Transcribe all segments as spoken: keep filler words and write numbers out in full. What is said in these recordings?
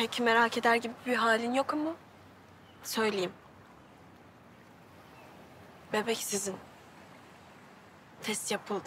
pek merak eder gibi bir halin yok ama söyleyeyim. Bebek sizin. Test yapıldı.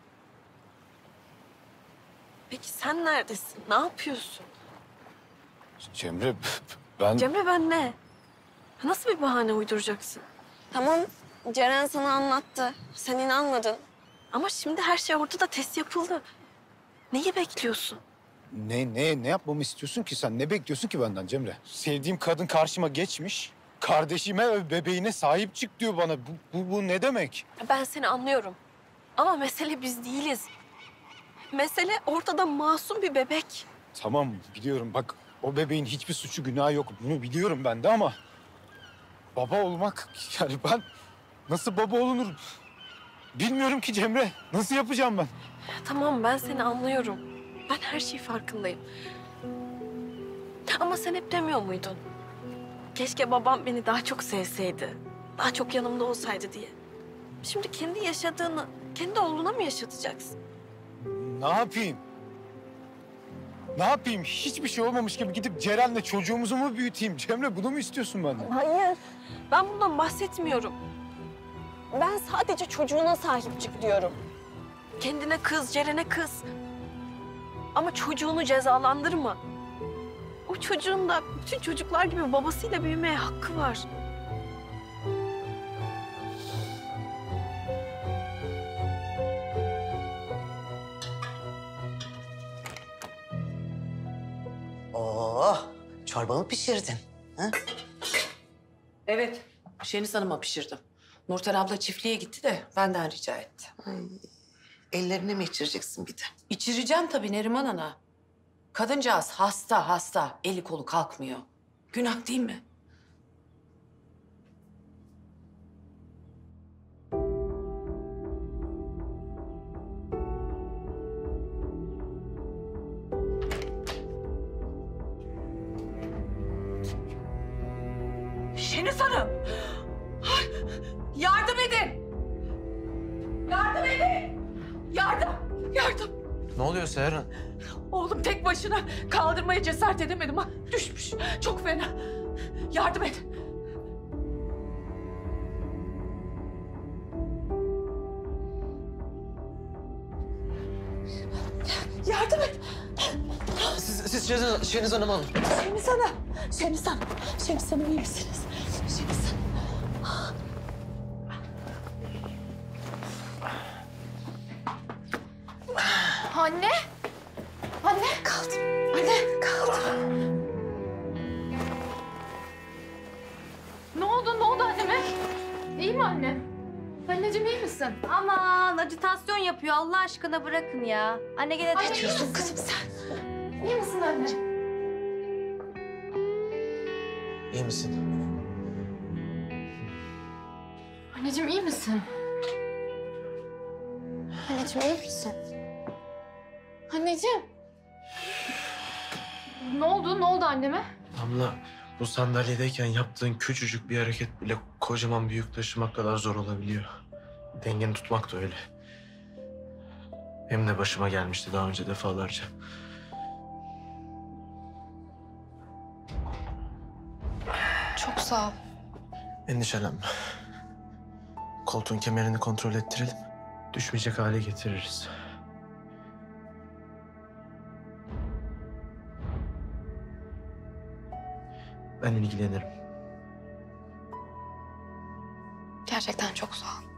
Peki sen neredesin? Ne yapıyorsun? Cemre, ben... Cemre ben ne? Nasıl bir bahane uyduracaksın? Tamam, Ceren sana anlattı. Sen inanmadın. Ama şimdi her şey ortada, test yapıldı. Neyi bekliyorsun? Ne, ne, ne yapmamı istiyorsun ki sen? Ne bekliyorsun ki benden Cemre? Sevdiğim kadın karşıma geçmiş. Kardeşime ve bebeğine sahip çık diyor bana. Bu, bu, bu ne demek? Ben seni anlıyorum. Ama mesele biz değiliz. Mesele ortada masum bir bebek. Tamam biliyorum bak o bebeğin hiçbir suçu günahı yok. Bunu biliyorum ben de ama... Baba olmak yani ben nasıl baba olunur? Bilmiyorum ki Cemre. Nasıl yapacağım ben? Tamam, ben seni anlıyorum. Ben her şeyi farkındayım. Ama sen hep demiyor muydun? Keşke babam beni daha çok sevseydi. Daha çok yanımda olsaydı diye. Şimdi kendi yaşadığını, kendi oğluna mı yaşatacaksın? Ne yapayım? Ne yapayım? Hiçbir şey olmamış gibi gidip Ceren'le çocuğumuzu mu büyüteyim? Cemre bunu mu istiyorsun benden? Hayır. Ben bundan bahsetmiyorum. Ben sadece çocuğuna sahip çık diyorum. Kendine kız, Ceren'e kız. Ama çocuğunu cezalandırma. O çocuğun da bütün çocuklar gibi babasıyla büyümeye hakkı var. Oo, çorba mı pişirdin? Ha? Evet, Şeniz Hanım'a pişirdim. Nurten abla çiftliğe gitti de benden rica etti. Ay, ellerine mi içireceksin bir de? İçireceğim tabii Neriman Ana. Kadıncağız hasta hasta, eli kolu kalkmıyor. Günah değil mi? Şeniz Hanım! Ay, yardım edin! Yardım edin! Yardım! Yardım! Ne oluyor Seher? Oğlum tek başına kaldırmaya cesaret edemedim ha. Düşmüş. Çok fena. Yardım et. Yardım et. Siz, siz Şeniz, Şeniz Hanım alın. Şeniz Hanım. Şeniz Hanım. Şeniz Hanım iyi misiniz? Şeniz Hanım. Anne! Anne! Kaldım. Anne kaldım. Ne oldu? Ne oldu anneme? İyi mi anne? Anneciğim iyi misin? Aman acitasyon yapıyor Allah aşkına bırakın ya. Anne gene Anne, de... iyi misin Kızım sen. İyi misin anne? İyi misin? Anneciğim iyi misin? Anneciğim iyi misin? Anneciğim. Ne oldu? Ne oldu anneme? Damla, bu sandalyedeyken yaptığın küçücük bir hareket bile kocaman bir yük taşımak kadar zor olabiliyor. Dengeni tutmak da öyle. Benim de başıma gelmişti daha önce defalarca. Çok sağ ol. Endişelenme. Koltuğun kemerini kontrol ettirelim. Düşmeyecek hale getiririz. Ben ilgilenirim. Gerçekten çok sağ ol.